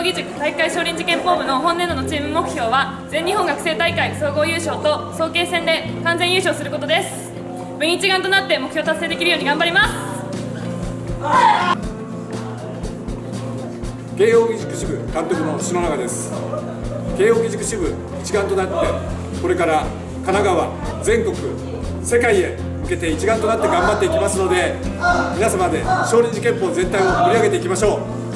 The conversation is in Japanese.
義塾体育会少林寺拳法部の本年度のチーム目標は全日本学生大会総合優勝と早慶戦で完全優勝することです。部員一丸となって目標達成できるように頑張ります。 慶應義塾支部監督の篠永です。慶應義塾支部一丸となってこれから神奈川、全国、世界へ向けて一丸となって頑張っていきますので、皆様で少林寺拳法全体を盛り上げていきましょう。